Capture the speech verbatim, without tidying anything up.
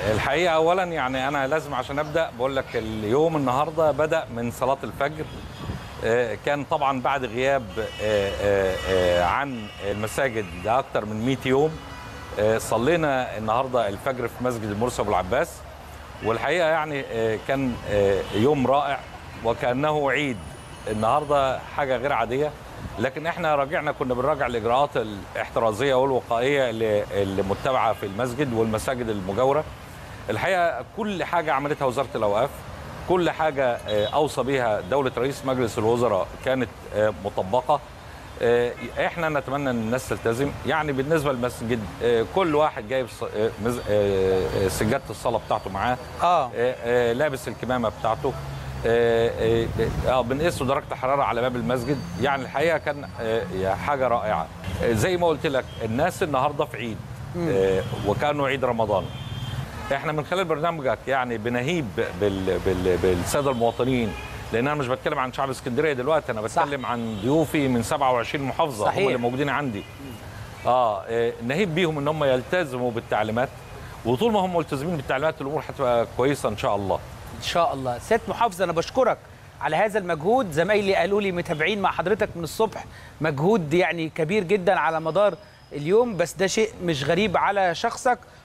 الحقيقة أولا يعني أنا لازم عشان أبدأ بقول لك اليوم النهاردة بدأ من صلاة الفجر. كان طبعا بعد غياب عن المساجد لأكثر من مئة يوم. صلينا النهاردة الفجر في مسجد المرسي أبو العباس، والحقيقة يعني كان يوم رائع وكأنه عيد. النهاردة حاجة غير عادية، لكن احنا راجعنا كنا بنراجع الإجراءات الاحترازية والوقائية اللي متبعة في المسجد والمساجد المجاورة. الحقيقة كل حاجة عملتها وزارة الأوقاف، كل حاجة أوصى بها دولة رئيس مجلس الوزراء كانت مطبقة. احنا نتمنى ان الناس تلتزم. يعني بالنسبة للمسجد كل واحد جايب سجادة الصلاة بتاعته معاه، اه لابس الكمامة بتاعته، اه بنقيس درجة الحرارة على باب المسجد. يعني الحقيقة كان حاجة رائعة. زي ما قلت لك الناس النهاردة في عيد وكانوا عيد رمضان. احنا من خلال برنامجك يعني بنهيب بال بال بالساده المواطنين، لان انا مش بتكلم عن شعب اسكندريه دلوقتي، انا بتكلم صح. عن ضيوفي من سبعة وعشرين محافظه صحيح. هم اللي موجودين عندي. اه نهيب بيهم ان هم يلتزموا بالتعليمات، وطول ما هم ملتزمين بالتعليمات الامور هتبقى كويسه ان شاء الله. ان شاء الله. سياده محافظ انا بشكرك على هذا المجهود. زمايلي قالوا لي متابعين مع حضرتك من الصبح، مجهود يعني كبير جدا على مدار اليوم، بس ده شيء مش غريب على شخصك.